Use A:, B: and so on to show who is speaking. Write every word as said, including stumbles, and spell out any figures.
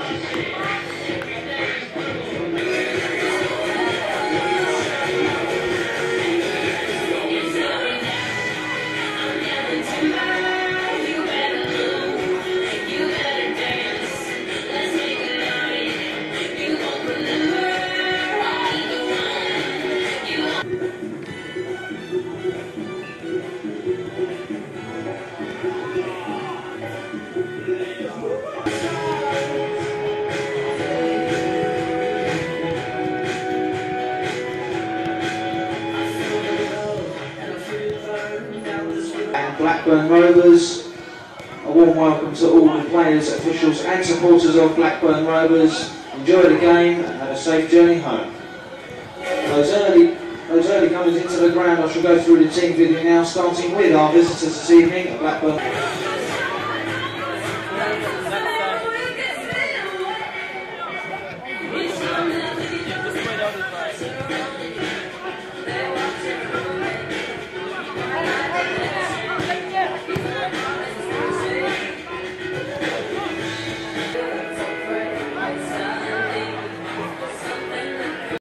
A: Blackburn Rovers. A warm welcome to all the players, officials and supporters of Blackburn Rovers. Enjoy the game and have a safe journey home. Those early, those early comers into the ground, I shall go through the team video now, starting with our visitors this evening at Blackburn.